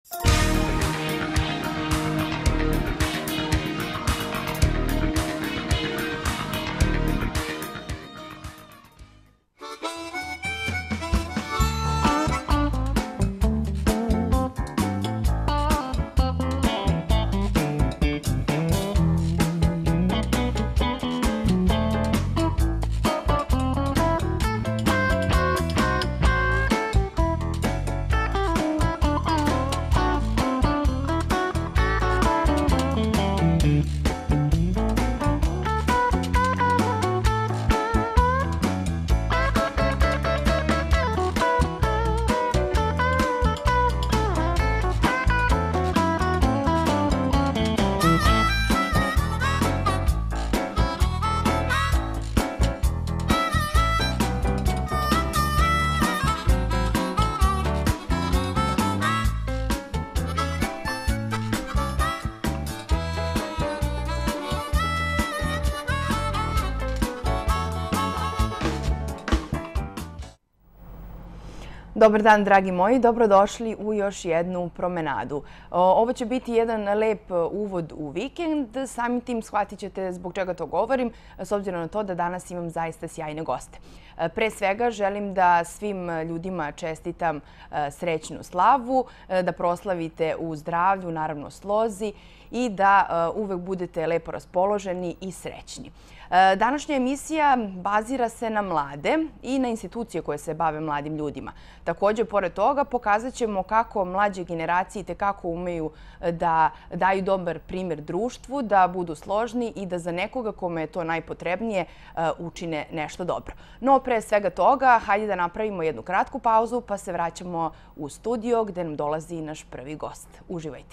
Dobar dan, dragi moji. Dobrodošli u još jednu promenadu. Ovo će biti jedan lep uvod u vikend. Samim tim shvatit ćete zbog čega to govorim, s obzirom na to da danas imam zaista sjajne goste. Pre svega želim da svim ljudima čestitam srećnu slavu, da proslavite u zdravlju, naravno slozi i da uvek budete lepo raspoloženi i srećni. Današnja emisija bazira se na mlade i na institucije koje se bave mladim ljudima. Također, pored toga, pokazat ćemo kako mlađe generacije itekako umeju da daju dobar primjer društvu, da budu složni i da za nekoga kome je to najpotrebnije učine nešto dobro. No, pre svega toga, hajde da napravimo jednu kratku pauzu pa se vraćamo u studio gde nam dolazi naš prvi gost. Uživajte!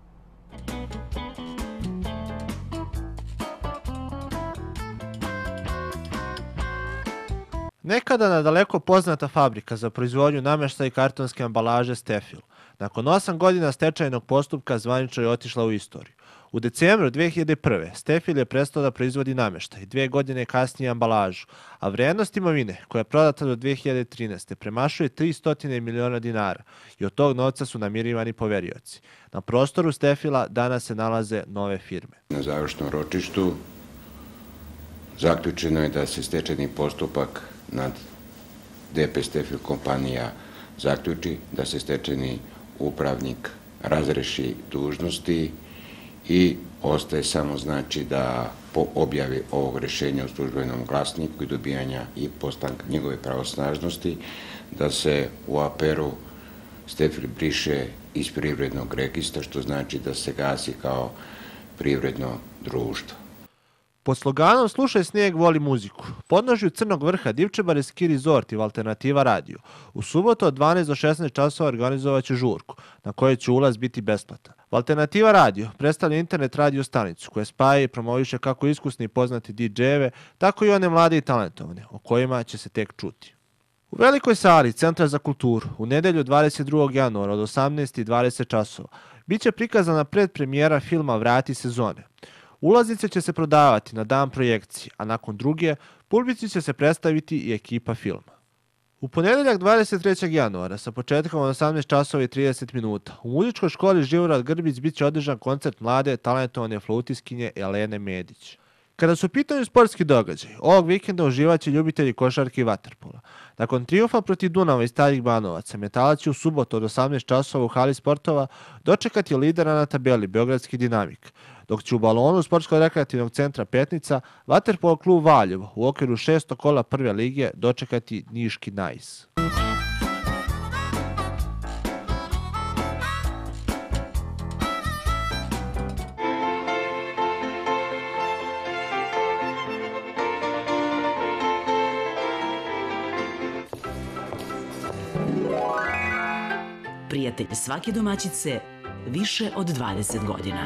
Nekada nadaleko poznata fabrika za proizvodnju namještaja i kartonske ambalaže Stefil, nakon 8 godina stečajnog postupka zvanično je otišla u istoriju. U decembru 2001. Stefil je prestao da proizvodi namještaj, 2 godine kasnije ambalažu, a vrijednost imovine koja je prodata do 2013. premašuje 300 miliona dinara i od tog novca su namirivani poverioci. Na prostoru Stefila danas se nalaze nove firme. Na završnom ročištu zaključeno je da se stečajni postupak nad DP Stefil kompanija zaključi, da se stečajni upravnik razreši dužnosti i ostaje samo znači da po objavi ovog rješenja u službenom glasniku i dobijanja i postanka njegove pravosnažnosti, da se u APR-u Stefil briše iz privrednog registra, što znači da se gasi kao privredno društvo. Pod sloganom Slušaj snijeg, voli muziku, podnožju Crnog vrha Divčebare Ski Resort i Alternativa radio u subotu od 12 do 16 časova organizovat će žurku, na kojoj će ulaz biti besplatan. Alternativa radio predstavlja internet radio stanicu koja spaja i promoviše kako iskusni i poznati DJ-eve, tako i one mlade i talentovane, o kojima će se tek čuti. U velikoj sali Centra za kulturu u nedelju 22. januara od 18:20 časova biće prikazana predpremijera filma Vrati sezone. Ulaznice će se prodavati na dan projekcije, a nakon druge publici će se predstaviti i ekipa filma. U ponedeljak 23. januara sa početkom od 18 časova i 30 minuta u muzičkoj školi Živorad Grbić bit će održan koncert mlade talentovane flautiskinje Elene Medić. Kada su u pitanju sportski događaj, ovog vikenda uživaće ljubitelji košarke i vaterpola. Nakon trijumfa protiv Dunava i Starih Banovaca, Metalac će u subotu od 18 časova u hali sportova dočekati lidera na tabeli Beogradski Dinamik, dok će u balonu Sportsko-rekreativnog centra Petnica vaterpolo klub Valjevo u okviru 6. kola prve lige dočekati Niški Nais. Prijatelj svake domaćice više od 20 godina.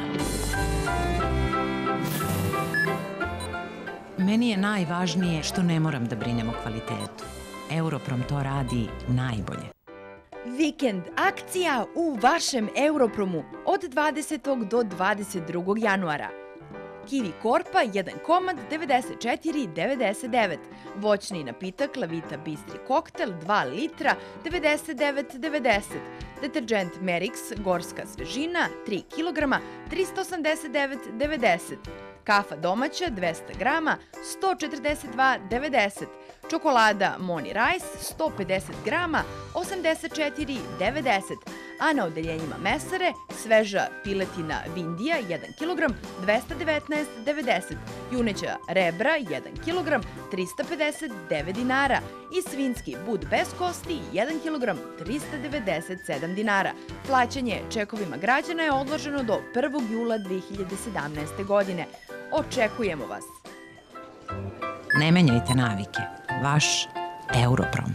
Meni je najvažnije što ne moram da brinem o kvalitetu. Europrom to radi najbolje. Vikend akcija u vašem Europromu od 20. do 22. januara. Kiwi korpa 1 komad 94,99. Voćni napitak Lavita Bistri koktel 2 litra 99,90. Deterđent Merix Gorska svežina 3 kg 389,90. Kafa domaća 200 grama 142,90. Čokolada Moni Rice 150 grama 84,90. A na odeljenjima mesare sveža piletina Vindija 1 kg 219,90. Juneća rebra 1 kg 359 dinara i svinjski bud bez kosti 1 kg 397 dinara. Plaćanje čekovima građana je odloženo do 1. jula 2017. godine. Očekujemo vas! Ne menjajte navike. Vaš Europrom.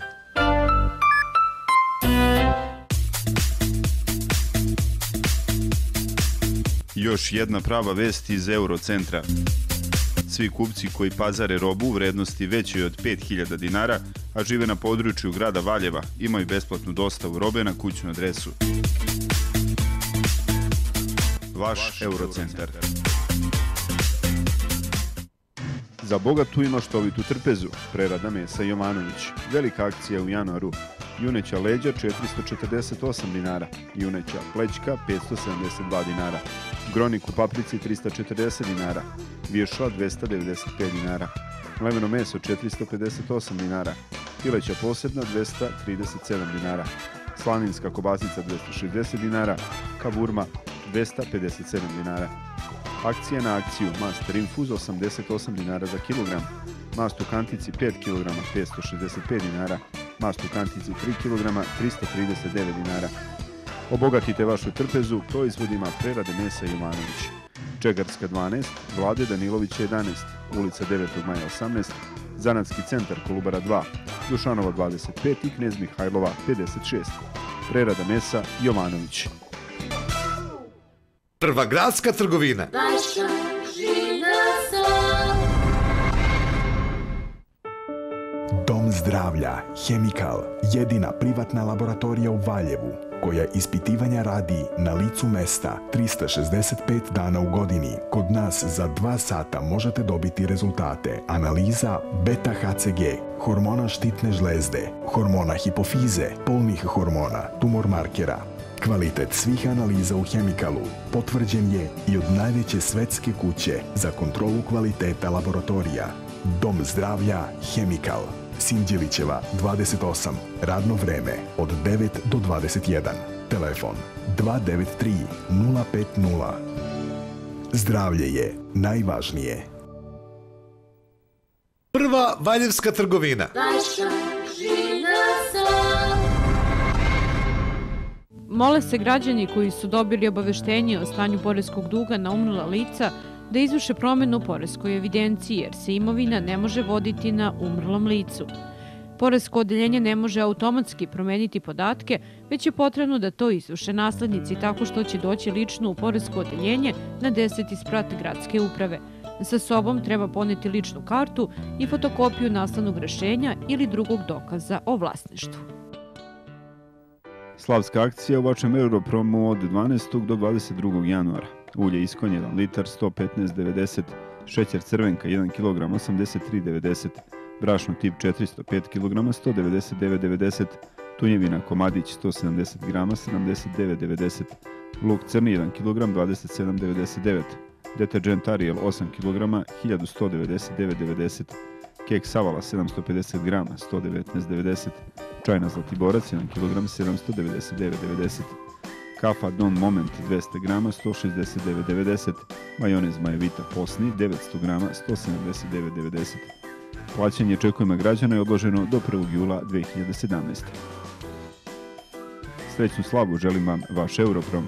Još jedna prava vest iz Eurocentra. Svi kupci koji pazare robu u vrednosti većoj od 5000 dinara, a žive na području grada Valjeva, imaju besplatnu dostavu robe na kućnu adresu. Vaš Eurocentar. Za bogatu i maštovitu trpezu, prerada mesa Jovanović. Velika akcija u januaru. Juneća leđa 448 dinara, juneća plećka 572 dinara, gronik u paprici 340 dinara, vješla 295 dinara, mleveno meso 458 dinara, pileća posebna 237 dinara, slaninska kobasica 260 dinara, kaburma 257 dinara. Akcija na akciju Master Infuz 88 dinara za kilogram, mast u kantici 5 kg 565 dinara, mast u kantici 3 kg 339 dinara. Obogatite vašu trpezu proizvodima prerade mesa Jovanović. Čegarska 12, Vlade Danilovića 11, ulica 9. maja 18, Zanatski centar Kolubara 2, Dušanova 25 i Knez Mihajlova 56. Prerada mesa Jovanović. Prva gradska trgovina. Dom zdravlja Hemikal, jedina privatna laboratorija u Valjevu, koja ispitivanja radi na licu mesta 365 dana u godini. Kod nas za 2 sata možete dobiti rezultate analiza beta-HCG, hormona štitne žlezde, hormona hipofize, polnih hormona, tumor markera. Kvalitet svih analiza u Hemikalu potvrđen je i od najveće svetske kuće za kontrolu kvaliteta laboratorija. Dom zdravlja Hemikal, Sinđelićeva 28, radno vreme od 9 do 21, telefon 293 050. Zdravlje je najvažnije. Prva valjevska trgovina. Mole se građani koji su dobili obaveštenje o stanju poreskog duga na umrla lica da izvrše promenu u poreskoj evidenciji, jer se imovina ne može voditi na umrlom licu. Poresko odeljenje ne može automatski promeniti podatke, već je potrebno da to izvrše naslednici tako što će doći lično u poresko odeljenje na 10. sprat gradske uprave. Sa sobom treba poneti ličnu kartu i fotokopiju naslednog rešenja ili drugog dokaza o vlasništvu. Slavska akcija u vašem Europromu od 12. do 22. januara. Ulje Iskon 1 litar 115,90, šećer crvenka 1 kg 83,90, brašno tip 405 kg 199,90, tunjevina komadić 170 g 79,90, luk crni 1 kg 27,99, deterđent Ariel 8 kg 1199,90, kek Savala 750 g 119,90, čajna Zlatiborac 1 kg 799,90, kafa Don Moment 200 g 169,90, majonez Majevita Posni 900 g 179,90. Plaćanje čekovima građana je odloženo do 1. jula 2017. Srećnu slavu želim vam, vaš Europrom.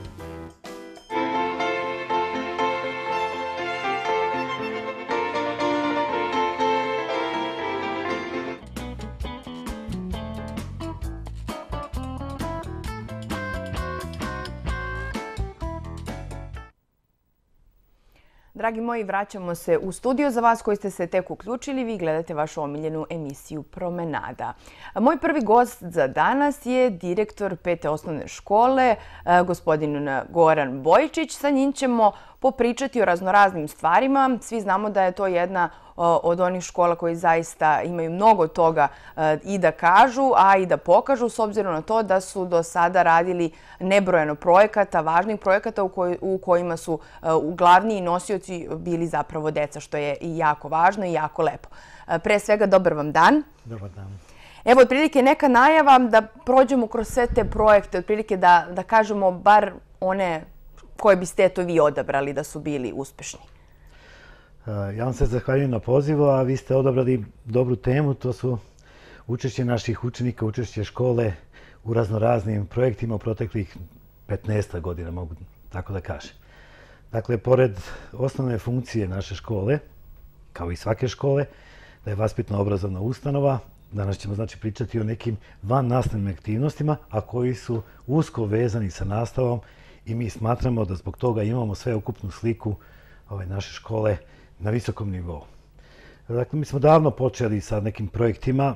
Dragi moji, vraćamo se u studio. Za vas koji ste se tek uključili, vi gledate vašu omiljenu emisiju Promenada. Moj prvi gost za danas je direktor 5. osnovne škole, gospodin Goran Bojičić. Sa njim ćemo popričati o raznoraznim stvarima. Svi znamo da je to jedna od onih škola koji zaista imaju mnogo toga i da kažu, a i da pokažu, s obzirom na to da su do sada radili nebrojeno projekata, važnih projekata u kojima su glavni nosioci bili zapravo deca, što je i jako važno i jako lepo. Pre svega, dobar vam dan. Dobar dan. Evo, otprilike neka najava da prođemo kroz sve te projekte, otprilike da kažemo bar one koje biste eto vi odabrali da su bili uspešni. Ja vam se zahvaljujem na pozivu, a vi ste odabrali dobru temu, to su učešće naših učenika, učešće škole u raznoraznim projektima u proteklih 15 godina, mogu tako da kažem. Dakle, pored osnovne funkcije naše škole, kao i svake škole, da je vaspitno-obrazovna ustanova, danas ćemo znači pričati o nekim vannastavnim aktivnostima, a koji su usko vezani sa nastavom i mi smatramo da zbog toga imamo sveukupnu sliku naše škole na visokom nivou. Dakle, mi smo davno počeli sa nekim projektima,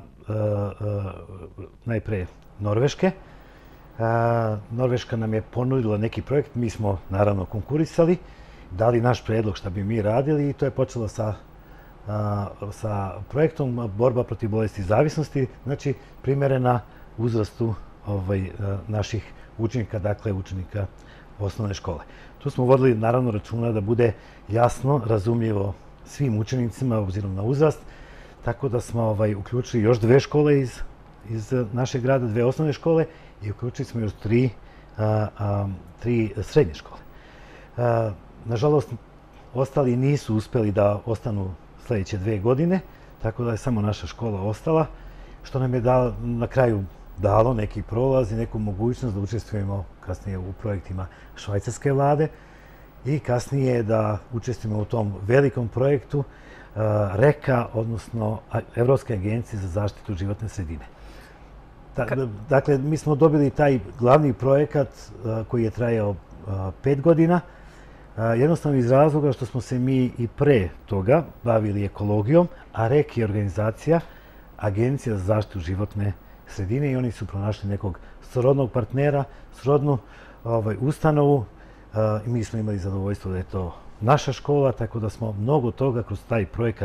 najpre Norveške. Norveška nam je ponudila neki projekt, mi smo naravno konkurisali, dali naš predlog šta bi mi radili i to je počelo sa projektom borba protiv bolesti zavisnosti, znači primerena uzrastu naših učenika, dakle učenika osnovne škole. Tu smo vodili naravno računa da bude jasno, razumljivo svim učenicima obzirom na uzrast, tako da smo uključili još 2 škole iz našeg grada, 2 osnovne škole i uključili smo još 3 srednje škole. Nažalost, ostali nisu uspeli da ostanu sljedeće 2 godine, tako da je samo naša škola ostala, što nam je na kraju dalo neki prolaz i neku mogućnost da učestvujemo kasnije u projektima švajcarske vlade i kasnije da učestvujemo u tom velikom projektu REKA, odnosno Evropske agencije za zaštitu životne sredine. Dakle, mi smo dobili taj glavni projekat koji je trajao 5 godina, jednostavno iz razloga što smo se mi i pre toga bavili ekologijom, a REK je organizacija, Agencija za zaštitu životne sredine i oni su pronašli nekog srodnog partnera, srodnu ustanovu i mi smo imali zadovoljstvo da je to naša škola, tako da smo mnogo toga kroz taj projekat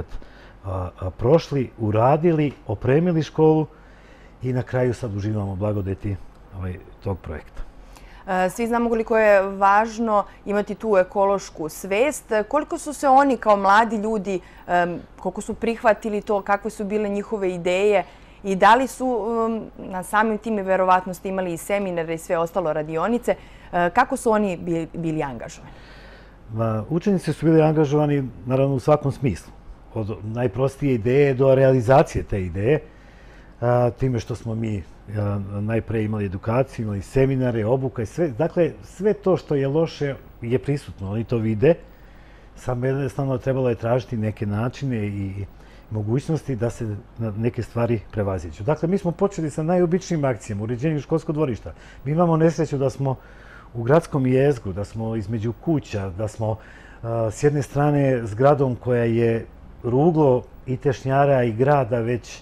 prošli, uradili, opremili školu i na kraju sad uživamo blagodeti tog projekta. Svi znamo koliko je važno imati tu ekološku svest. Koliko su se oni kao mladi ljudi, koliko su prihvatili to, kakve su bile njihove ideje i da li su na samim tim verovatnosti imali i seminare i sve ostalo radionice, kako su oni bili angažovani? Učenici su bili angažovani naravno u svakom smislu. Od najprostije ideje do realizacije te ideje, time što smo mi najpre imali edukaciju, imali seminare, obuka i sve. Dakle, sve to što je loše je prisutno, oni to vide. Samo jednostavno trebalo je tražiti neke načine i mogućnosti da se neke stvari prevaziđu. Dakle, mi smo počeli sa najobičnijim akcijama, uređenju školskog dvorišta. Mi imamo nesreću da smo u gradskom jezgru, da smo između kuća, da smo s jedne strane zgradom koja je ruglo i tešnjara i grada već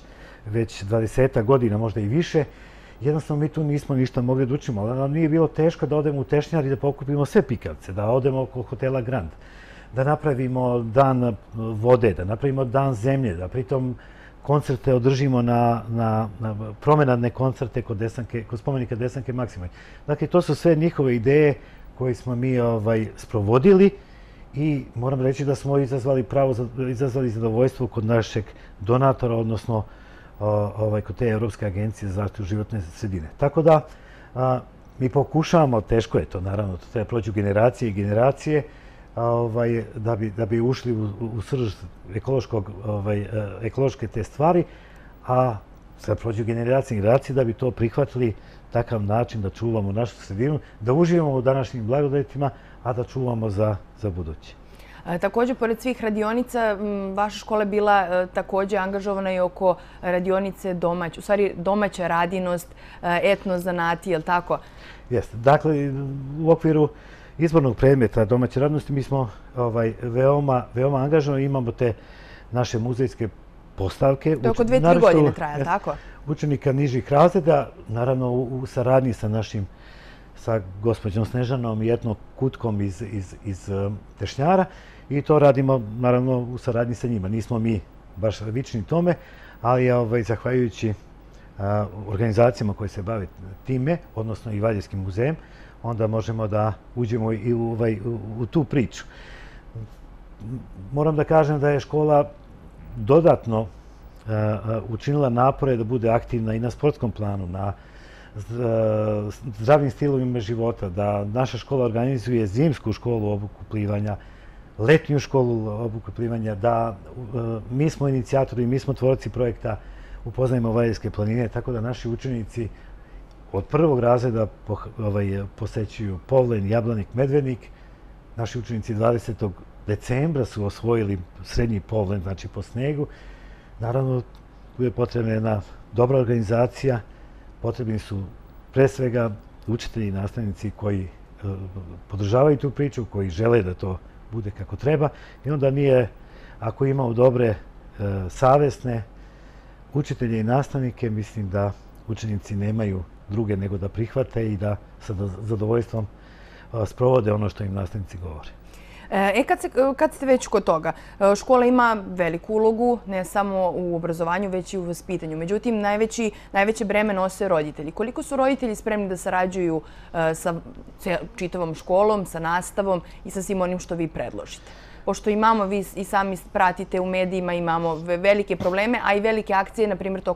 20 godina, možda i više. Jednostavno mi tu nismo ništa mogli da učimo, ali nam nije bilo teško da odemo u tešnjar i da pokupimo sve pikavce, da odemo oko hotela Grand, da napravimo dan vode, da napravimo dan zemlje, da pritom koncerte održimo na promenadne koncerte kod spomenika Desanke Maksimaj. Dakle, to su sve njihove ideje koje smo mi sprovodili i moram reći da smo izazvali zadovoljstvo kod našeg donatora, odnosno kod te Evropske agencije za zaštitu životne sredine. Tako da mi pokušavamo, teško je to naravno, to treba proći generacije i generacije, da bi ušli u srž ekološke te stvari, a sad prođu generacije i generacije da bi to prihvatili takav način da čuvamo našu sredinu, da uživamo u današnjim blagodetima, a da čuvamo za buduće. Također, pored svih radionica, vaša škola je bila također angažovana i oko radionice domaća radinost, etnozanati, je li tako? Jeste. Dakle, u okviru izbornog predmeta domaće radnosti mi smo veoma angažovani, imamo te naše muzejske postavke. To je oko 2-3 godine traja, tako? Učenika nižih razreda, naravno u saradnji sa našim sa gospođom Snežanom i Etno Kutkom iz Tešnjara i to radimo naravno u saradnji sa njima. Nismo mi baš vični tome, ali zahvaljujući organizacijama koje se bave time, odnosno i Valjevskim muzejem, onda možemo da uđemo i u tu priču. Moram da kažem da je škola dodatno učinila napore da bude aktivna i na sportskom planu, na zdravim stilovima života, da naša škola organizuje zimsku školu obuku plivanja, letnju školu obuku plivanja, da mi smo inicijatori, mi smo tvorci projekta Upoznajmo Valjevske planine, tako da naši učenici od prvog razreda posećuju Povlen, Jablanik, Medvednik. Naši učenici 20. decembra su osvojili srednji Povlen, znači po snegu. Naravno, tu je potrebna jedna dobra organizacija, potrebni su pre svega učitelji i nastavnici koji podržavaju tu priču, koji žele da to bude kako treba. I onda nije, ako imamo dobre, savesne učitelje i nastavnike, mislim da učenici nemaju druge nego da prihvate i da sa zadovoljstvom sprovode ono što im nastavnici govore. Kad ste već kod toga, škola ima veliku ulogu, ne samo u obrazovanju, već i u vaspitanju. Međutim, najveće breme nose roditelji. Koliko su roditelji spremni da sarađuju sa čitavom školom, sa nastavom i sa svim onim što vi predložite? Pošto imamo, vi i sami pratite u medijima, imamo velike probleme, a i velike akcije, na primjer,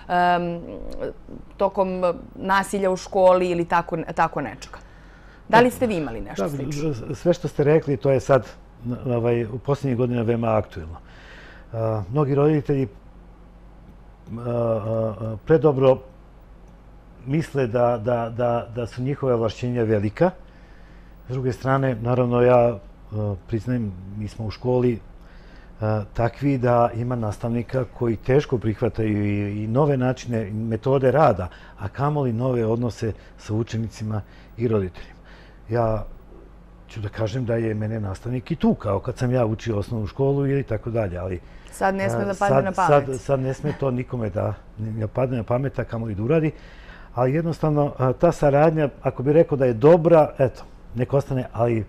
tokom nasilja u školi ili tako nečega. Da li ste vi imali nešto slično? Sve što ste rekli, to je sad u posljednjih godina veoma aktuelno. Mnogi roditelji predobro misle da su njihove ovlašćenja velika. S druge strane, naravno, ja priznajem, mi smo u školi takvi da ima nastavnika koji teško prihvataju i nove načine, metode rada, a kamoli nove odnose sa učenicima i roditeljima. Ja ću da kažem da je mene nastavnik i tukao kad sam ja učio osnovnu školu ili tako dalje, ali sad ne sme da padne na pamet. Sad ne sme to nikome da ne padne na pamet, a kamoli da uradi, ali jednostavno ta saradnja, ako bih rekao da je dobra, eto, nek ostane, ali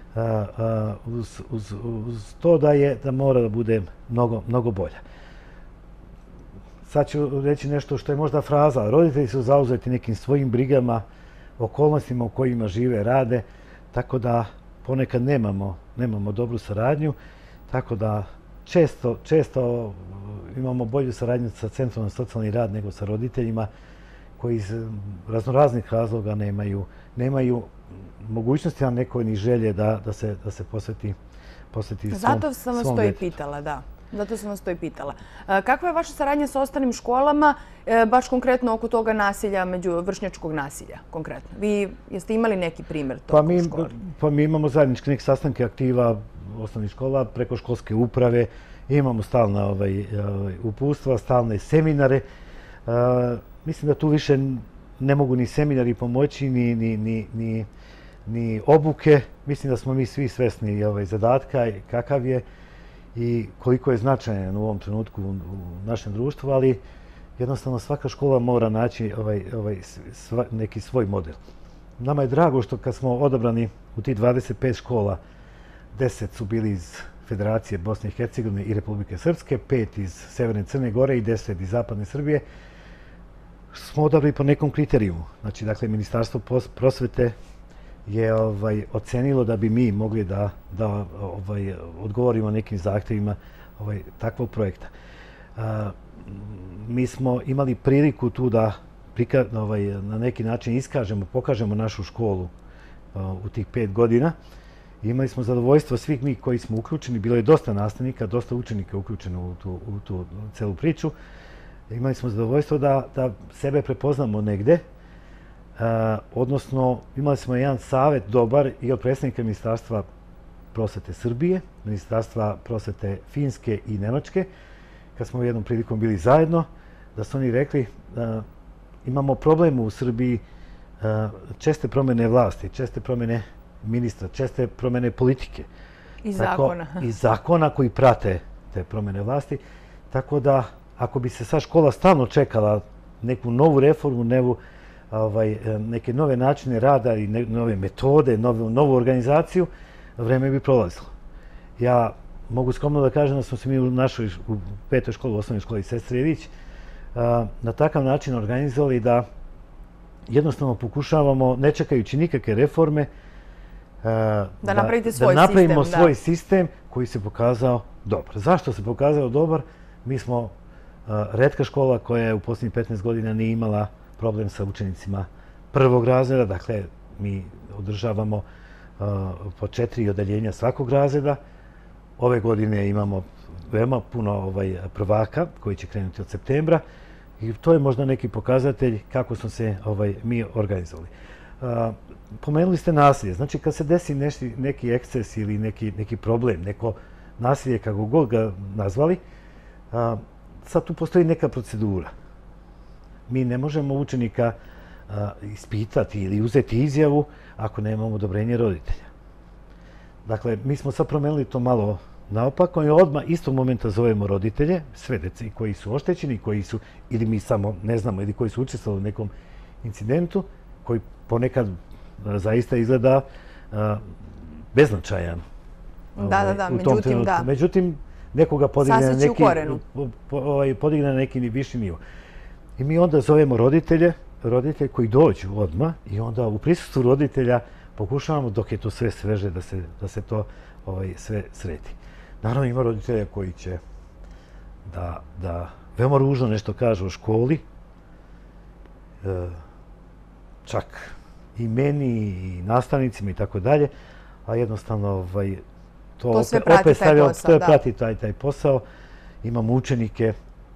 uz to da mora da bude mnogo bolja. Sad ću reći nešto što je možda fraza. Roditelji su zauzeti nekim svojim brigama, okolnostima u kojima žive, rade, tako da ponekad nemamo dobru saradnju, tako da često imamo bolju saradnju sa Centrom za socijalni rad nego sa roditeljima koji iz raznoraznih razloga nemaju mogućnosti, a neko ni želje da se posveti svom djetetu. Zato sam vas to i pitala, da. Zato sam vas to i pitala. Kakva je vaša saradnja sa ostalim školama, baš konkretno oko toga nasilja, vršnjačkog nasilja konkretno? Vi jeste imali neki primjer toga u školi? Pa mi imamo zajedničke neke sastanke aktiva osnovnih škola preko školske uprave, imamo stalna upustva, stalne seminare. Mislim da tu više ne mogu ni seminari pomoći, ni obuke. Mislim da smo mi svi svesni zadatka kakav je i koliko je značajan u ovom trenutku u našem društvu, ali jednostavno svaka škola mora naći neki svoj model. Nama je drago što kad smo odabrani u tih 25 škola, 10 su bili iz Federacije Bosne i Hercegovine i Republike Srpske, 5 iz Severne Crne Gore i 10 iz Zapadne Srbije, smo odabrali po nekom kriterijumu. Znači, dakle, Ministarstvo prosvete je ocenilo da bi mi mogli da odgovorimo nekim zahtjevima takvog projekta. Mi smo imali priliku tu da na neki način pokažemo našu školu u tih 5 godina. Imali smo zadovoljstvo svih mi koji smo uključeni. Bilo je dosta nastavnika, dosta učenika uključeno u tu celu priču. Imali smo zadovoljstvo da sebe prepoznamo negde. Odnosno, imali smo jedan savjet dobar i od predstavnika Ministarstva prosvete Srbije, Ministarstva prosvete Finske i Nemačke, kad smo u jednom prilikom bili zajedno, da su oni rekli da imamo problem u Srbiji, česte promjene vlasti, česte promjene ministra, česte promjene politike. I zakona. I zakona koji prate te promjene vlasti. Tako da, ako bi se sad škola stalno čekala neku novu reformu, neke nove načine rada i nove metode, novu organizaciju, vreme bi prolazilo. Ja mogu skromno da kažem da smo se mi u našoj petoj školi, u osnovnoj školi Sestre Ilić, na takav način organizovali da jednostavno pokušavamo, ne čekajući nikakve reforme, da napravimo svoj sistem koji se pokazao dobar. Zašto se pokazao dobar? Mi smo retka škola koja je u posljednjih 15 godina nije imala problem sa učenicima prvog razreda. Dakle, mi održavamo po 4 odeljenja svakog razreda. Ove godine imamo veoma puno prvaka koji će krenuti od septembra i to je možda neki pokazatelj kako smo se mi organizovali. Pomenuli ste nasilje. Znači, kad se desi neki eksces ili neki problem, neko nasilje, kako god ga nazvali, sad tu postoji neka procedura. Mi ne možemo učenika ispitati ili uzeti izjavu ako nemamo odobrenje roditelja. Dakle, mi smo sad promenili to malo naopako i odmah istog momenta zovemo roditelje, sve dece koji su oštećeni, koji su, ili mi samo ne znamo, ili koji su učestvovali u nekom incidentu, koji ponekad zaista izgleda beznačajan. Da, međutim, da. Međutim, nekoga podigne na neki viši nivo. I mi onda zovemo roditelje koji dođu odmah i onda u prisustvu roditelja pokušavamo, dok je to sve sveže, da se to sve sredi. Naravno, ima roditelja koji će da veoma ružno nešto kažu o školi, čak i meni i nastavnicima i tako dalje, a jednostavno to opet prati taj posao. Imamo učenike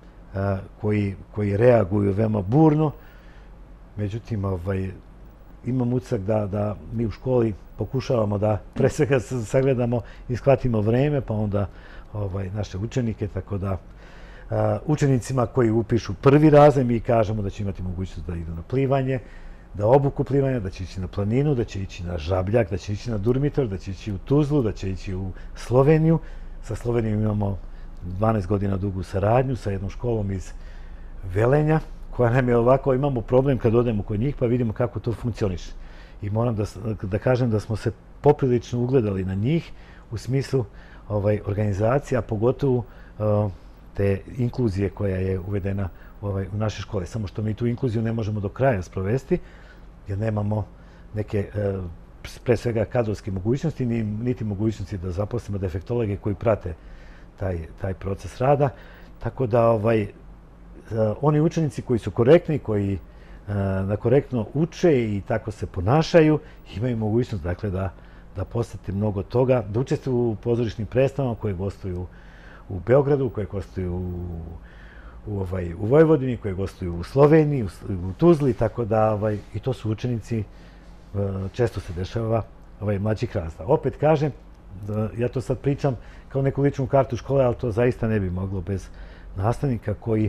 koji reaguju veoma burno, međutim imam utisak da mi u školi pokušavamo da pre svega sagledamo i shvatimo vreme, pa onda naše učenike, tako da učenicima koji upišu prvi razred mi kažemo da će imati mogućnost da idu na plivanje, da obuku plivanja, da će ići na planinu, da će ići na Žabljak, da će ići na Durmitor, da će ići u Tuzlu, da će ići u Sloveniju. Sa Slovenijom imamo 12 godina dugu saradnju sa jednom školom iz Velenja, koja nam je ovako, imamo problem kad odemo kod njih pa vidimo kako to funkcioniše. I moram da kažem da smo se poprilično ugledali na njih u smislu organizacija, a pogotovo te inkluzije koja je uvedena u naše škole. Samo što mi tu inkluziju ne možemo do kraja sprovesti, jer nemamo neke, pre svega, kadrovske mogućnosti, niti mogućnosti da zaposlimo defektologe koji prate taj proces rada. Tako da oni učenici koji su korektni, koji korektno uče i tako se ponašaju, imaju mogućnost da postate mnogo toga, da učestvuju u pozorišnim predstavama koje gostuju u Beogradu, koje gostuju u Vojvodini, koje gostuju u Sloveniji, u Tuzli, tako da i to su učenici, često se dešava mlađih razreda. Opet kažem, ja to sad pričam kao neku ličnu kartu škole, ali to zaista ne bi moglo bez nastavnika koji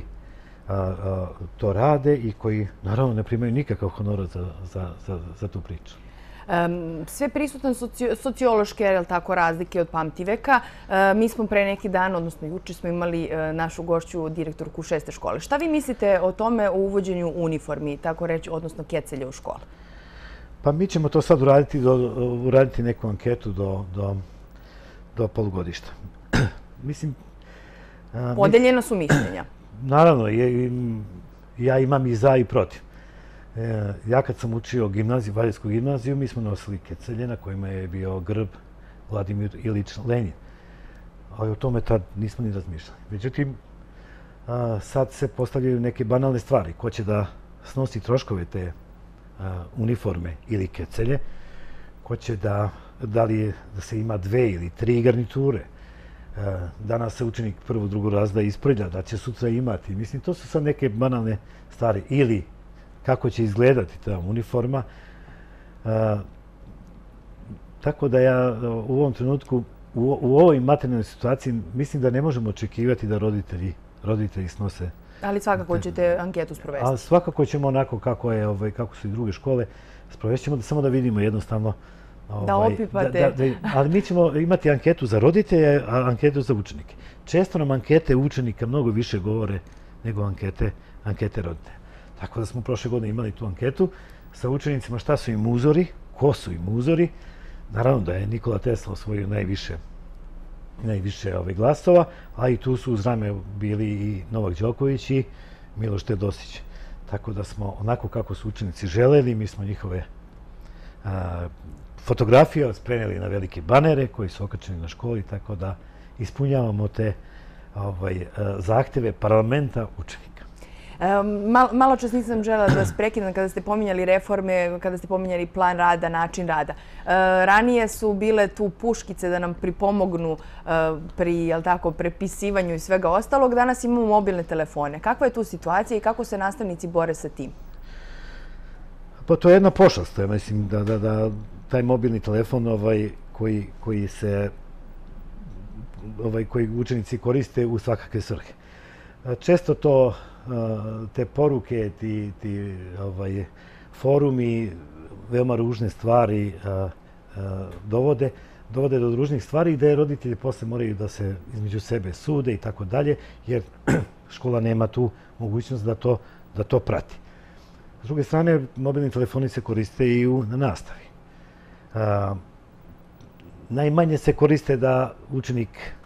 to rade i koji naravno ne primaju nikakav honorar za tu priču. Sve prisutne sociološke razlike od pamtiveka. Mi smo pre neki dan, odnosno juče smo imali našu gošću, direktorku 6. škole. Šta vi mislite o tome, o uvođenju uniformi, tako reći, odnosno kecelja u škole? Pa mi ćemo to sad uraditi neku anketu do polugodišta. Mislim... Podeljena su mišljenja. Naravno, ja imam i za i protiv. Ja kad sam učio gimnaziju, Valjevsku gimnaziju, mi smo nosili kecelje na kojima je bio grb Vladimir Ilić Lenjin. Ali o tome tad nismo ni razmišljali. Međutim, sad se postavljaju neke banalne stvari. Ko će da snosi troškove te uniforme ili kecelje? Ko će da li se ima 2 ili 3 garniture? Danas se učenik prvog, drugog razreda isprlja, da će sutra imati. Mislim, to su sad neke banalne stvari. Ili kako će izgledati ta uniforma. Tako da ja u ovom trenutku, u ovoj materijalnoj situaciji, mislim da ne možemo očekivati da roditelji snose. Ali svakako ćete anketu sprovesti. Ali svakako ćemo onako kako su i druge škole. Sprovesti ćemo samo da vidimo jednostavno. Da opipate. Ali mi ćemo imati anketu za roditelje, a anketu za učenike. Često nam ankete učenika mnogo više govore nego ankete roditelja. Tako da smo prošle godine imali tu anketu sa učenicima šta su im uzori, ko su im uzori. Naravno da je Nikola Tesla osvojio najviše glasova, a i tu su uz rame bili i Novak Đoković i Miloš Teodosić. Tako da smo onako kako su učenici želeli, mi smo njihove fotografije preneli na velike banere koji su okačeni na školi, tako da ispunjavamo te zahteve parlamenta učenika. Malo čas nisam želela da vas prekidam kada ste pominjali reforme, kada ste pominjali plan rada, način rada. Ranije su bile tu puškice da nam pripomognu pri prepisivanju i svega ostalog. Danas imamo mobilne telefone. Kakva je tu situacija i kako se nastavnici bore sa tim? Pa to je jedna pošast. Ja mislim da taj mobilni telefon koji učenici koriste u svakakve svrhe. Često te poruke, ti forumi veoma ružne stvari dovode do ružnih stvari gde roditelji posle moraju da se između sebe sude i tako dalje, jer škola nema tu mogućnost da to prati. S druge strane, mobilni telefoni se koriste i na nastavi. Najmanje se koriste da učenik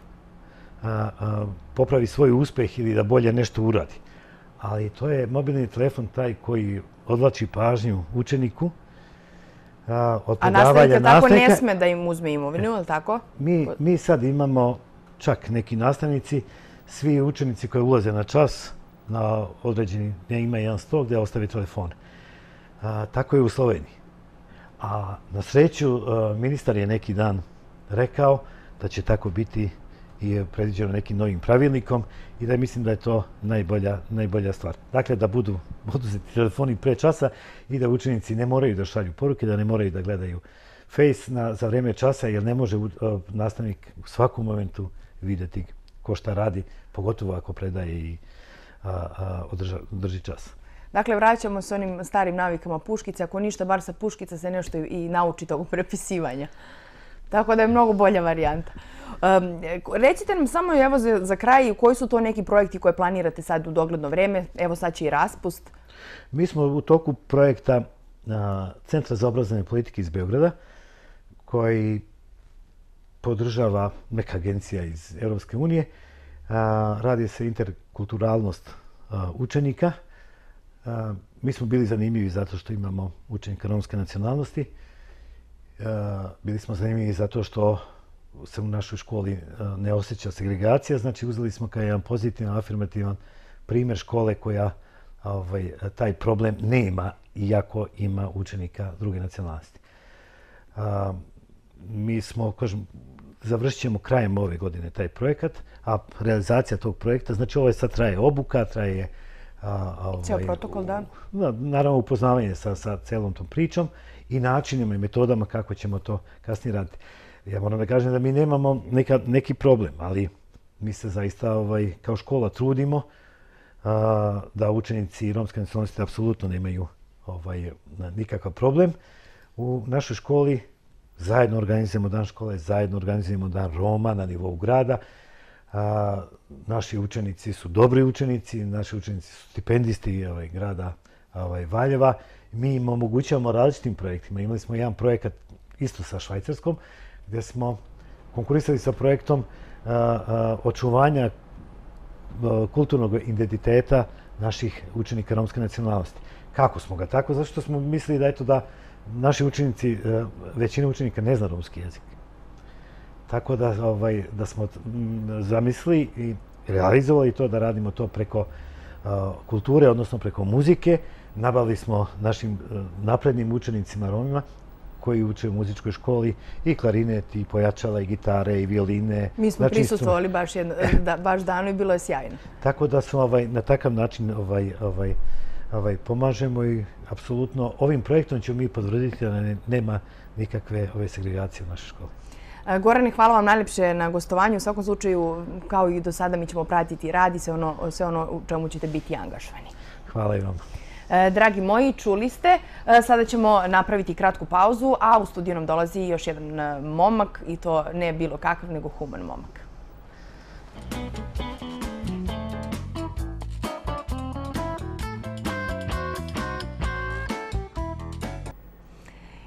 popravi svoj uspeh ili da bolje nešto uradi. Ali to je mobilni telefon taj koji odvlači pažnju učeniku od predavanja nastavnika. A nastavnik tako ne sme da im uzme imovinu, je li tako? Mi sad imamo čak neki nastavnici, svi učenici koji ulaze na čas, na određeni, ima jedan sto gdje ostave telefone. Tako je u Sloveniji. A na sreću, ministar je neki dan rekao da će tako biti i je predviđeno nekim novim pravilnikom i da mislim da je to najbolja stvar. Dakle, da budu oduzeti telefoni pre časa i da učenici ne moraju da šalju poruke, da ne moraju da gledaju Face za vreme časa, jer ne može nastavnik u svakom momentu vidjeti ko šta radi, pogotovo ako predaje i drži čas. Dakle, vraćamo se onim starim navikama puškice. Ako ništa, bar sa puškica se nešto i nauči tog prepisivanja. Tako da je mnogo bolja varijanta. Recite nam samo, evo za kraj, koji su to neki projekti koje planirate sad u dogledno vreme? Evo sad će i raspust. Mi smo u toku projekta Centra za obrazovne politike iz Beograda, koji podržava neka agencija iz Europske unije. Radi se interkulturalnost učenika. Mi smo bili zanimljivi zato što imamo učenika romske nacionalnosti. Bili smo zanimljivi zato što se u našoj školi ne osjeća segregacija. Znači, uzeli smo kao jedan pozitivan, afirmativan primjer škole koja taj problem nema, iako ima učenika druge nacionalnosti. Mi smo, završit ćemo krajem ove godine taj projekat, a realizacija tog projekta, znači ovo je sad traje obuka, traje ceo protokol, da? Naravno, upoznavanje sa celom tom pričom i načinima i metodama kako ćemo to kasnije raditi. Ja moram da kažem da mi nemamo neki problem, ali mi se zaista kao škola trudimo da učenici romske nacionalnosti apsolutno nemaju nikakav problem. U našoj školi zajedno organizujemo dan škole, zajedno organizujemo dan Roma na nivou grada. Naši učenici su dobri učenici, naši učenici su stipendisti grada Valjeva. Mi im omogućavamo različitim projektima. Imali smo jedan projekat isto sa Švajcarskom, gdje smo konkurisali sa projektom očuvanja kulturnog identiteta naših učenika romske nacionalnosti. Kako smo ga tako? Zato što smo mislili da naši učenici, većina učenika ne zna romski jezik. Tako da smo zamislili i realizovali to da radimo to preko kulture, odnosno preko muzike. Nabavili smo našim naprednim učenicima Romima koji uče u muzičkoj školi i klarinet, i pojačala, i gitare, i violine. Mi smo prisustvovali baš danu i bilo je sjajno. Tako da smo na takav način pomažemo i apsolutno ovim projektom ćemo mi potvrditi da nema nikakve segregacije u našoj školi. Gorane, hvala vam najlepše na gostovanju. U svakom slučaju, kao i do sada, mi ćemo pratiti rad i sve ono u čemu ćete biti angažovani. Hvala i vam. Dragi moji, čuli ste. Sada ćemo napraviti kratku pauzu, a u studiju nam dolazi još jedan momak i to ne bilo kakav, nego human momak.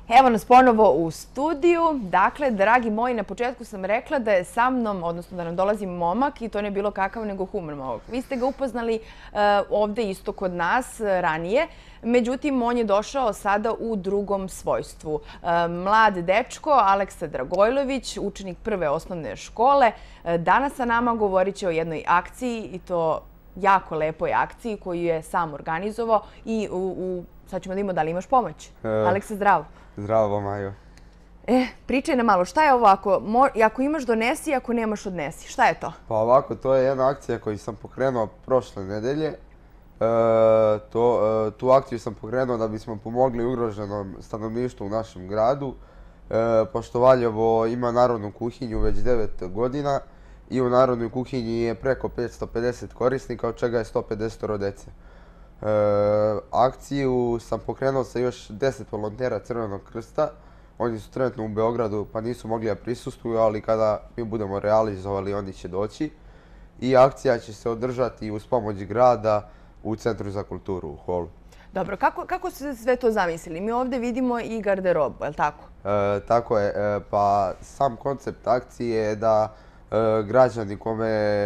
Evo nas ponovo u studiju. Dakle, dragi moji, na početku sam rekla da je sa mnom, odnosno da nam dolazi momak i to ne bilo kakav nego human momak. Vi ste ga upoznali ovde isto kod nas ranije, međutim on je došao sada u drugom svojstvu. Mlad dečko, Aleksa Dragojlović, učenik prve osnovne škole, danas sa nama govorit će o jednoj akciji i to jako lepoj akciji koju je sam organizovao i sad ćemo da imamo da li imaš pomoć. Aleksa, zdravo. Zdravo, Majo. Pričaj nam malo, šta je ovo ako imaš donesi, ako nemaš odnesi? Šta je to? Pa ovako, to je jedna akcija koju sam pokrenuo prošle nedelje. Tu akciju sam pokrenuo da bismo pomogli ugroženom stanovništvu u našem gradu. Pošto Valjevo ima narodnu kuhinju već 9 godina i u narodnoj kuhinji je preko 550 korisnika, od čega je 150 dece. Akciju sam pokrenuo sa još 10 volontera Crvenog krsta. Oni su trenutno u Beogradu pa nisu mogli da prisustvuju, ali kada mi budemo realizovali oni će doći. I akcija će se održati uz pomoć grada u Centru za kulturu u holu. Dobro, kako ste sve to zamislili? Mi ovdje vidimo i garderobu, je li tako? Tako je, pa sam koncept akcije je da građani kome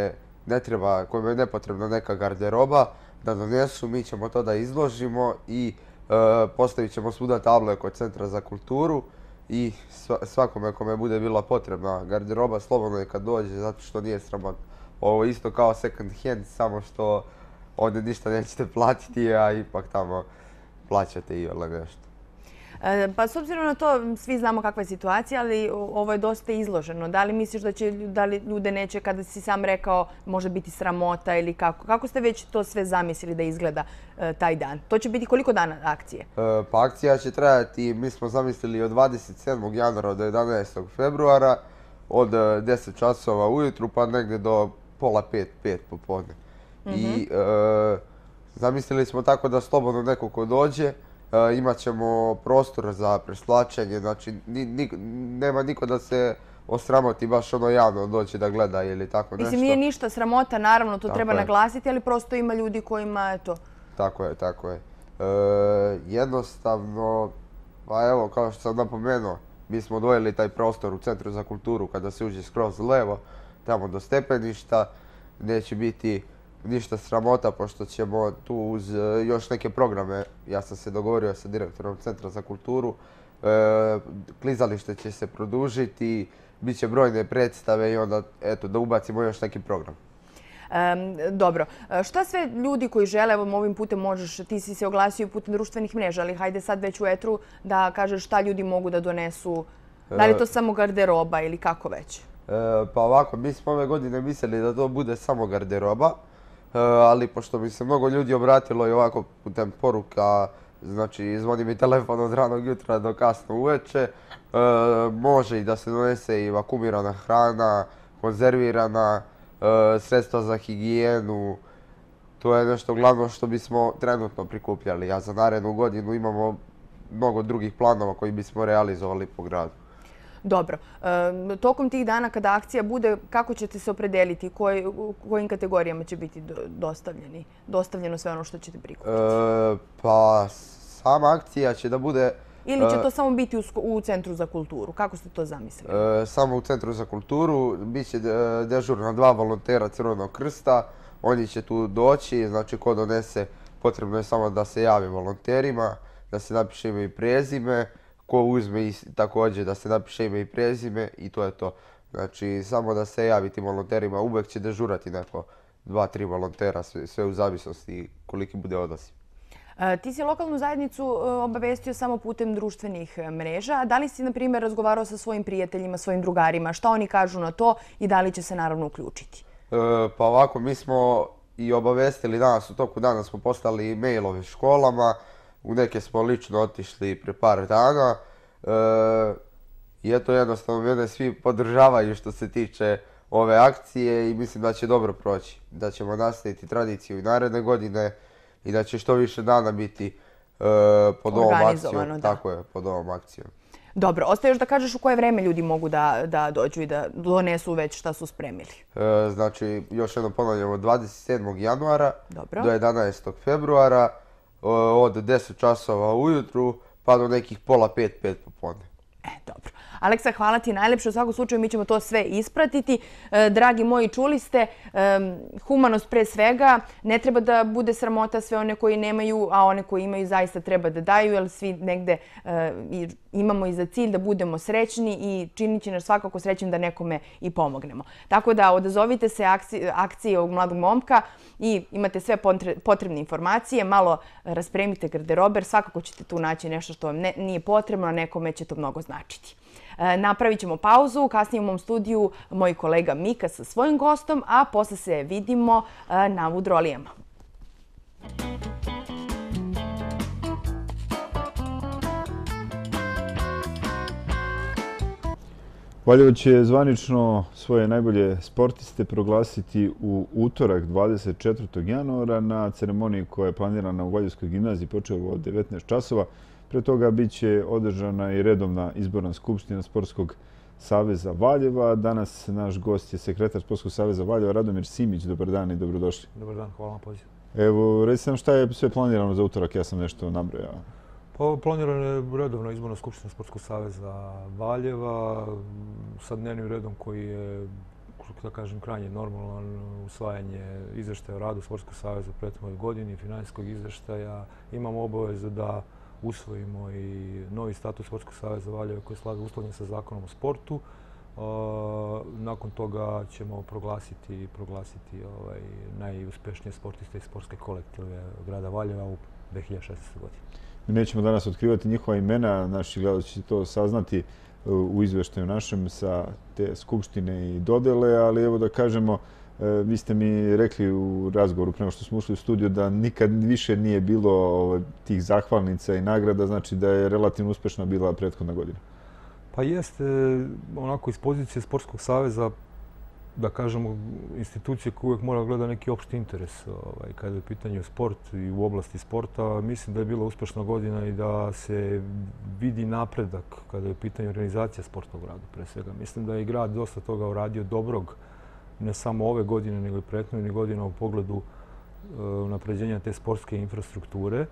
je nepotrebna neka garderoba, da donesu, mi ćemo to da izložimo i postavit ćemo svuda table kod Centra za kulturu i svakome kome bude bila potrebna garderoba slobodno je kad dođe, zato što nije sramotno. Ovo je isto kao second hand, samo što ovdje ništa nećete platiti, a ipak tamo plaćate i nešto. Pa s obzirom na to, svi znamo kakva je situacija, ali ovo je dosta izloženo. Da li misliš da li ljude neće, kada si sam rekao, može biti sramota ili kako? Kako ste već to sve zamislili da izgleda taj dan? To će biti koliko dana akcije? Pa akcija će trajati, mi smo zamislili od 27. januara do 11. februara, od 10 časova ujutru pa negdje do pola 5 popodne. I zamislili smo tako da slobodno neko ko dođe, imat ćemo prostor za preslačenje, znači nema niko da se osramoti baš ono javno doći da gleda ili tako nešto. Mislim, nije ništa sramota, naravno, to treba naglasiti, ali prosto ima ljudi kojima je to. Tako je, tako je. Jednostavno, pa evo, kao što sam napomenuo, mi smo odvojili taj prostor u Centru za kulturu kada se uđe skroz levo, tamo do stepeništa, neće biti ništa sramota, pošto ćemo tu uz još neke programe, ja sam se dogovorio sa direktorom Centra za kulturu, klizalište će se produžiti, bit će brojne predstave i onda eto, da ubacimo još neki program. Dobro. Šta sve ljudi koji žele, evo ovim putem možeš, ti si se oglasio putem društvenih mreža, ali hajde sad već u etru da kažeš šta ljudi mogu da donesu, da li je to samo garderoba ili kako već? Pa ovako, mi smo ove godine mislili da to bude samo garderoba, ali pošto mi se mnogo ljudi obratilo i ovako putem poruka, znači zvoni mi telefon od ranog jutra do kasno uveče, može i da se donese i vakumirana hrana, konzervirana, sredstva za higijenu. To je nešto glavno što bismo trenutno prikupljali, a za narednu godinu imamo mnogo drugih planova koji bismo realizovali po gradu. Dobro. Tokom tih dana kada akcija bude, kako ćete se opredeliti? Kojim kategorijama će biti dostavljeno sve ono što ćete prikupiti? Pa sama akcija će da bude... Ili će to samo biti u Centru za kulturu? Kako ste to zamislili? Samo u Centru za kulturu. Biće dežurna 2 volontera Crvenog krsta. Oni će tu doći. Znači, ko donese, potrebno je samo da se javi volonterima, da se napiše ime i prezime. Ko uzme također da se napiše ime i prezime i to je to. Znači, samo da se javi tim volonterima. Uvek će dežurati neko 2-3 volontera, sve u zavisnosti koliki bude odaziv. Ti si lokalnu zajednicu obavestio samo putem društvenih mreža. Da li si, na primjer, razgovarao sa svojim prijateljima, svojim drugarima? Šta oni kažu na to i da li će se naravno uključiti? Pa ovako, mi smo i obavestili danas, u toku dana smo poslali mailove školama, u neke smo lično otišli pre par dana i eto jednostavno mene svi podržavaju što se tiče ove akcije i mislim da će dobro proći. Da ćemo nastaviti tradiciju i naredne godine i da će što više dana biti pod ovom akcijom. Tako je, pod ovom akcijom. Dobro, ostaje još da kažeš u koje vreme ljudi mogu da dođu i da donesu već šta su spremili. Znači, još jednom ponavljamo, 27. januara do 11. februara od 10 časova ujutru pa do nekih pola 5, 5 popodne. Dobro. Aleksa, hvala ti najlepše. U svakom slučaju mi ćemo to sve ispratiti. Dragi moji, čuli ste, humanost pre svega. Ne treba da bude sramota sve one koji nemaju, a one koji imaju zaista treba da daju, jer svi negde imamo i za cilj da budemo srećni i činit će nas svakako srećnim da nekome i pomognemo. Tako da odazovite se akciji ovog mladog momka i imate sve potrebne informacije. Malo raspremite garderober, svakako ćete tu naći nešto što vam nije potrebno, a nekome će to mnogo značiti. Napravit ćemo pauzu, kasnije u mom studiju moj kolega Mika sa svojim gostom, a posle se vidimo na Vudrolijama. Valjevo će zvanično svoje najbolje sportiste proglasiti u utorak 24. januara na ceremoniji koja je planirana u Valjevskoj gimnaziji, počeo od 19 časova. Pre toga bit će održana i redovna izborna skupština Sportskog saveza Valjeva. Danas naš gost je sekretar Sportskog saveza Valjeva, Radomir Simić. Dobar dan i dobrodošli. Dobar dan, hvala na pozivu. Evo, recite nam šta je sve planirano za utorak, ja sam nešto nabrojao. Pa, planirana je redovna izborna skupština Sportskog saveza Valjeva sa dnevnim redom koji je, da kažem, krajnje normalan, usvajanje izveštaja o radu Sportskog saveza u prethodnoj godini, finansijskog izveštaja. Imamo obavezu da usvojimo i novi status Sportskog saveza Valjeva koji je uslovljen sa zakonom o sportu. Nakon toga ćemo proglasiti najuspešnije sportiste i sportske kolektive grada Valjeva u 2016. godini. Mi nećemo danas otkrivati njihova imena, naši gledaoci će to saznati u izveštaju našem sa te skupštine i dodele, ali evo da kažemo, vi ste mi rekli u razgovoru prema što smo ušli u studiju da nikad više nije bilo tih zahvalnica i nagrada, znači da je relativno uspešna bila prethodna godina. Pa jeste, onako iz pozicije Sportskog saveza, da kažemo, institucije koje uvijek mora gleda neki opšti interes kada je u pitanju sport i u oblasti sporta. Mislim da je bila uspešna godina i da se vidi napredak kada je u pitanju organizacija sporta u gradu, pre svega. Mislim da je i grad dosta toga uradio dobrog, ne samo ove godine, nego i prethodnih godina u pogledu unapređenja te sportske infrastrukture.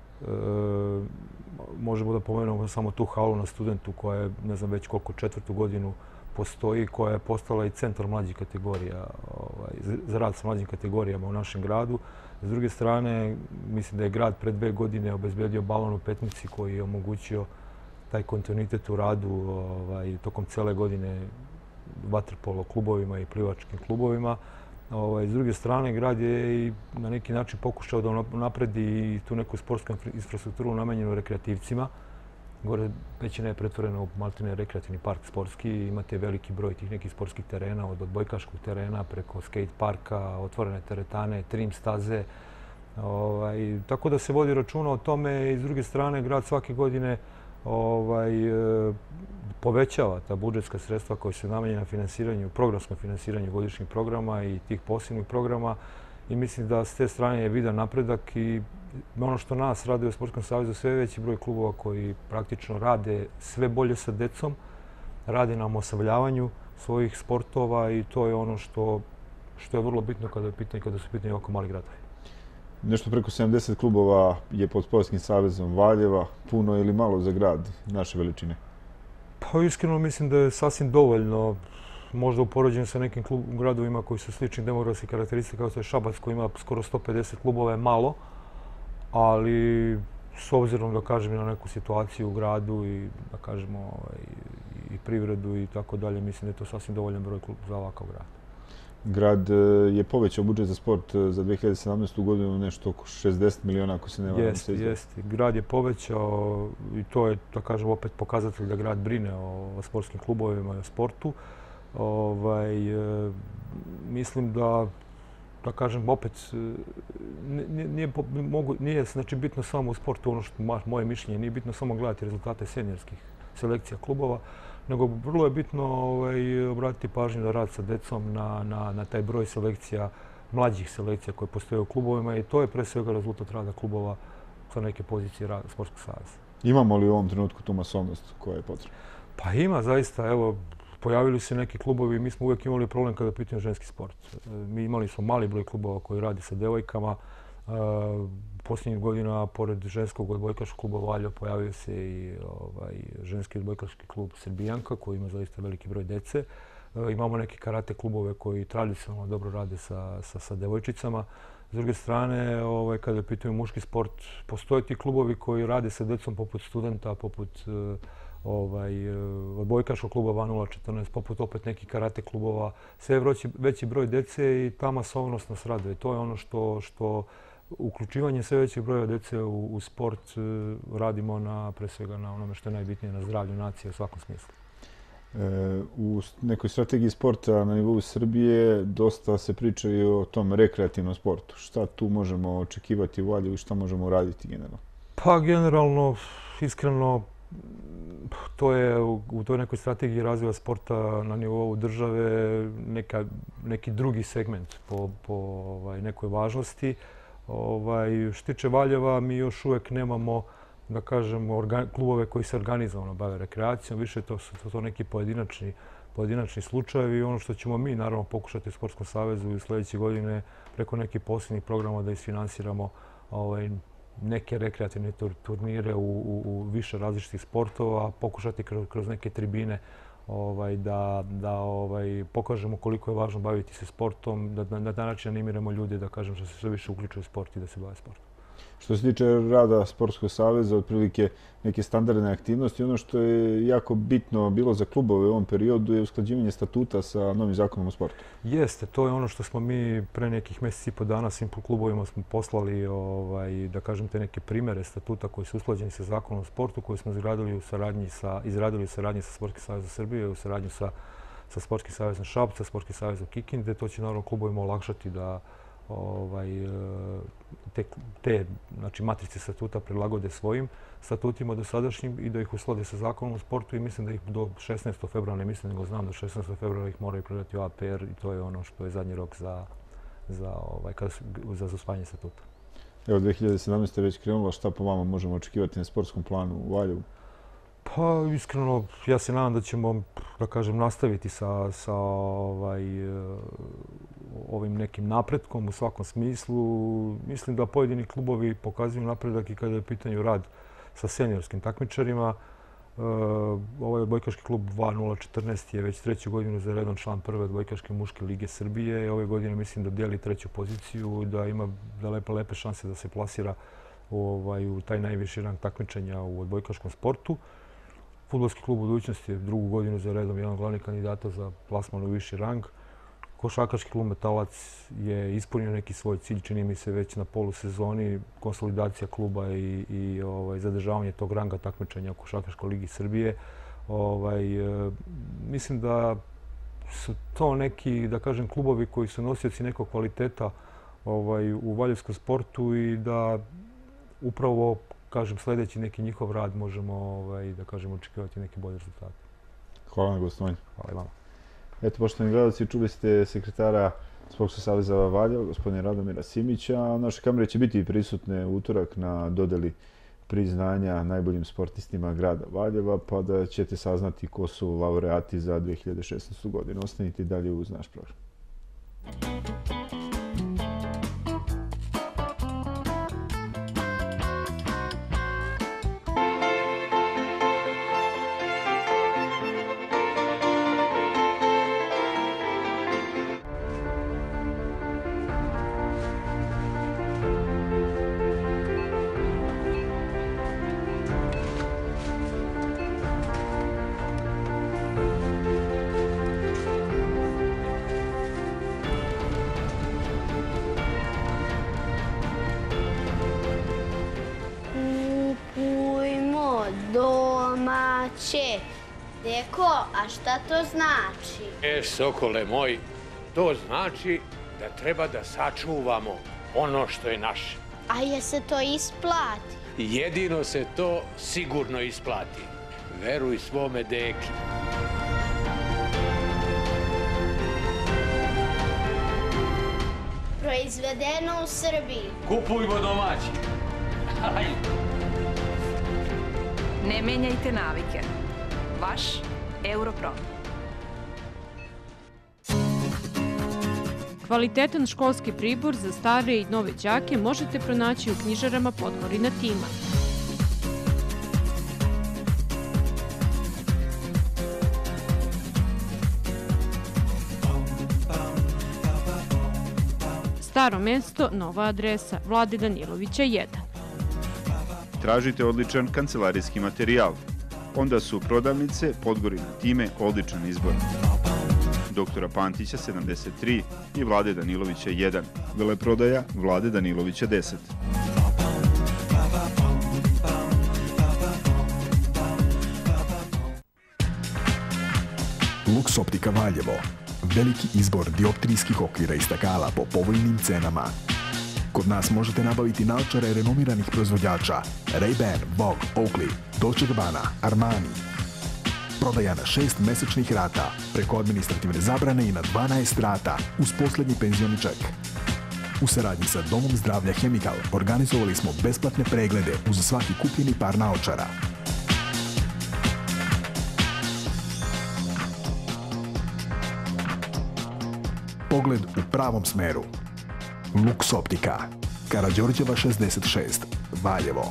Možemo da pomenemo samo tu halu na Studentu koja je, ne znam već koliko, 4. godinu postoji, koja je postala i centar mlađih kategorija, za rad sa mlađim kategorijama u našem gradu. S druge strane, mislim da je grad pre 2 godine obezbedio balon u Petnici koji je omogućio taj kontinuitet u radu tokom cele godine vaterpolo klubovima i plivačkim klubovima. S druge strane, grad je i na neki način pokušao da napredi tu neku sportsku infrastrukturu namenjenu rekreativcima. Gore Pećina je pretvorena u maltene rekreativni park sportski. Imate veliki broj tih nekih sportskih terena, od odbojkaškog terena preko skate parka, otvorene teretane, trim staze. Tako da se vodi računa o tome i s druge strane grad svake godine povećava ta budžetska sredstva koja se namenja na finansiranju, programskom finansiranju godišnjih programa i tih posebnih programa. I mislim da s te strane je vidan napredak i ono što nas radi u Sportskom savezu, sve veći broj klubova koji praktično rade sve bolje sa decom, rade na osamljavanju svojih sportova i to je ono što je vrlo bitno kada su pitanje ovako mali gradovi. Nešto preko 70 klubova je pod Sportskim savezom Valjeva. Puno ili malo za grad naše veličine? Pa iskreno mislim da je sasvim dovoljno. Možda u poređenju sa nekim gradovima koji su sličnih demografskih karakteristika, kao što je Šabac koji ima skoro 150 klubova, je malo. Ali s obzirom da kažem na neku situaciju u gradu i da kažemo i privredu i tako dalje, mislim da je to sasvim dovoljan broj klubova za ovakav grad. Grad je povećao budžet za sport za 2017. godinu nešto oko 60 miliona, ako se ne varam. Jeste. Grad je povećao i to je, da kažem, opet pokazatelj da grad brine o sportskim klubovima i o sportu. Mislim da kažem, opet, nije znači bitno samo u sportu, ono što moje mišljenje, nije bitno samo gledati rezultate seniorskih selekcija klubova, nego vrlo je bitno obratiti pažnju na rad sa decom, na taj broj selekcija, mlađih selekcija koje postoje u klubovima i to je pre svega rezultat rada klubova sa neke pozicije Sportskog saveza. Imamo li u ovom trenutku tu masovnost koja je potrebna? Pa ima, zaista. Evo, pojavili se neki klubovi, mi smo uvijek imali problem kada je pitanje ženski sport. Mi imali smo mali broj klubova koji radi sa devojkama. Posljednjih godina, pored ženskog odbojkaškog kluba Valjevo, pojavio se i ženski odbojkaški klub Srbijanka, koji ima zaista veliki broj dece. Imamo neke karate klubove koji tradicionalno dobro rade sa devojčicama. S druge strane, kada je pitanje muški sport, postoje ti klubovi koji rade sa decom poput Studenta, poput odbojkaškog kluba 2014, poput opet nekih karate klubova. Sve veći broj dece i ta masovnost nas raduje. To je ono što uključivanje sve većeg broja dece u sport radimo pre svega na onome što je najbitnije, na zdravlju nacije u svakom smislu. U nekoj strategiji sporta na nivou Srbije dosta se priča i o tom rekreativnom sportu. Šta tu možemo očekivati u Valjevu i šta možemo uraditi generalno? Pa generalno, iskreno, to je u toj nekoj strategiji razvoja sporta na nivou države neki drugi segment po nekoj važnosti. Što tiče Valjeva, mi još uvek nemamo, da kažem, klubove koji se organizovano bave rekreacijom. Više su to neki pojedinačni slučajevi. Ono što ćemo mi, naravno, pokušati u Sportskom savezu i sljedeće godine preko nekih posebnih programa da isfinansiramo neke rekreativne turnire u više različitih sportova, pokušati kroz neke tribine da pokažemo koliko je važno baviti se sportom, da na taj način animiramo ljude da kažem što se sve više uključuju u sport i da se bave sportom. Što se tiče rada Sportskog saveza, otprilike neke standardne aktivnosti, ono što je jako bitno bilo za klubove u ovom periodu je usklađivanje statuta sa novim zakonom o sportu. Jeste, to je ono što smo mi pre nekih mjeseci i po dana svim klubovima smo poslali, da kažem, te neke primere statuta koji su usklađeni sa zakonom o sportu, koji smo izradili u saradnji sa Sportskim savezom Srbije, u saradnji sa Sportskim savezom Šapca, Sportskim savezom Kikinde. To će naravno klubovima olakšati da te matrice statuta prilagode svojim statutima dosadašnjim i da ih usklade sa zakonom o sportu i mislim da ih do 16. februara, ne mislim nego znam da 16. februara ih moraju predati u APR i to je ono što je zadnji rok za usvajanje statuta. Evo, 2017. je već krenula, šta po vama možemo očekivati na sportskom planu u Valjevu? Pa, iskreno, ja se nadam da ćemo, da kažem, nastaviti sa ovim nekim napretkom u svakom smislu. Mislim da pojedini klubovi pokazuju napredak i kada je u pitanju rad sa seniorskim takmičarima. Ovaj odbojkaški klub 2014 je već 3. godinu za redom član prve odbojkaške muške lige Srbije. Ove godine mislim da dijeli 3. poziciju, da ima lepe šanse da se plasira u taj najviši rang takmičenja u odbojkaškom sportu. Fudbalski klub Budućnost je 2. godinu za redom jedan od glavnih kandidata za plasman u viši rang. Košarkaški klub Metalac je ispunio neki svoj cilj, čini mi se već na polusezoni, konsolidacija kluba i zadržavanje tog ranga takmičenja u Košarkaškoj ligi Srbije. Mislim da su to neki, da kažem, klubovi koji su nosioci nekog kvaliteta u valjevskom sportu i da upravo, kažem, sljedeći neki njihov rad možemo, da kažem, očekivati neki bolji rezultat. Hvala na gostovanju. Hvala i vama. Eto, poštovani gledalci, čuli ste sekretara Sportskog saveza Valjevo, gospodina Radomira Simića. Naše kamere će biti prisutne u utorak na dodeli priznanja najboljim sportistima grada Valjeva, pa da ćete saznati ko su laureati za 2016. godinu. Ostanite dalje uz naš program. Deko, a šta to znači? Sokole moj, to znači da treba da sačuvamo ono što je naše. A je se to isplati? Jedino se to sigurno isplati. Veruj svome deki. Proizvedeno u Srbiji. Kupujmo domaći. Ne menjajte navike. Vaš Europrom. Kvalitetan školski pribor za stare i nove đake možete pronaći u knjižarama Podgorina Tima. Staro mesto, nova adresa, Vlade Danilovića 1. Tražite odličan kancelarijski materijal? Onda su prodavnice Podgorina Time odličan izbor. Doktora Pantića 73 i Vlade Danilovića 1. Veleprodaja Vlade Danilovića 10. Lux Optika Valjevo. Veliki izbor dioptrijskih okvira i stakala po povoljnim cenama. Kod nas možete nabaviti naočare renomiranih proizvođača Ray-Ban, Vogue, Oakley, Dolce & Gabbana, Armani. Prodaja na 6 mesečnih rata, preko administrativne zabrane i na 12 rata, uz poslednji penzioni ček. U saradnji sa Domom zdravlja Chemical organizovali smo besplatne preglede uz svaki kupljeni par naočara. Pogled u pravom smeru. Lux Optika. Karađorđeva 66. Valjevo.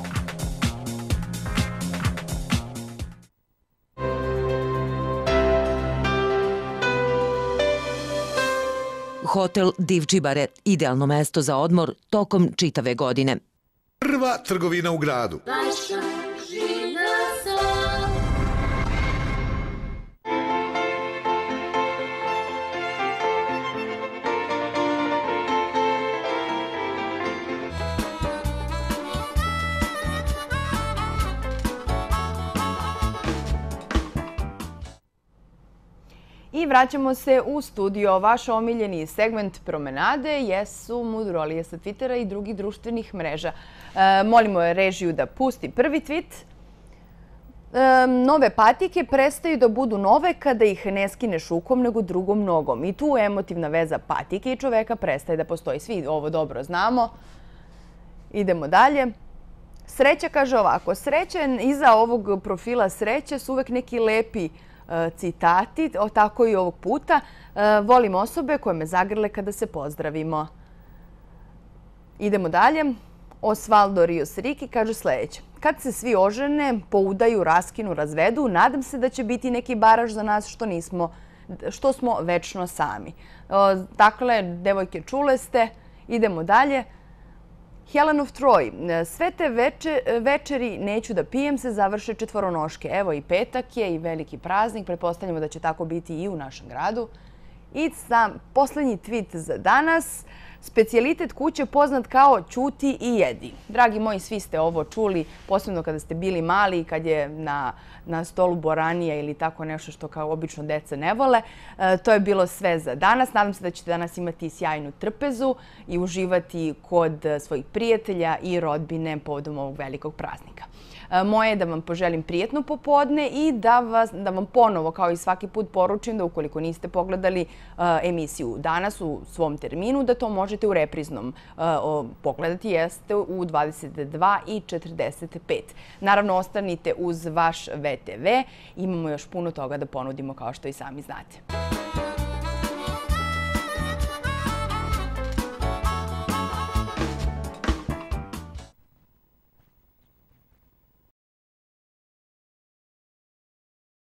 Hotel Divčibare, idealno mesto za odmor tokom čitave godine. Prva trgovina u gradu. I vraćamo se u studio. Vaš omiljeni segment promenade jesu mudrolije sa Twittera i drugih društvenih mreža. Molimo režiju da pusti prvi tweet. Nove patike prestaju da budu nove kada ih ne skineš rukom nego drugom nogom. I tu emotivna veza patike i čoveka prestaje da postoji. Svi ovo dobro znamo. Idemo dalje. Sreća kaže ovako. Srećan iza ovog profila sreće su uvek neki lepi citati, tako i ovog puta. Volim osobe koje me zagrle kada se pozdravimo. Idemo dalje. Osvaldo Rios Riki kaže sljedeće. Kad se svi ožene, poudaju, raskinu, razvedu, nadam se da će biti neki baraž za nas što smo večno sami. Dakle, devojke, čule ste. Idemo dalje. Helen of Troy. Sve te večeri neću da pijem se završe četvoronoške. Evo i petak je i veliki praznik. Pretpostavljamo da će tako biti i u našem gradu. I sam poslednji tweet za danas. Specijalitet kuće poznat kao ćuti i jedi. Dragi moji, svi ste ovo čuli, posebno kada ste bili mali i kad je na stolu boranija ili tako nešto što kao obično deca ne vole. To je bilo sve za danas. Nadam se da ćete danas imati sjajnu trpezu i uživati kod svojih prijatelja i rodbine povodom ovog velikog praznika. Moje je da vam poželim prijetno popodne i da vam ponovo, kao i svaki put, poručim da ukoliko niste pogledali emisiju danas u svom terminu, da to možete u repriznom pogledati, jeste u 22:45. Naravno, ostanite uz vaš VTV. Imamo još puno toga da ponudimo, kao što i sami znate.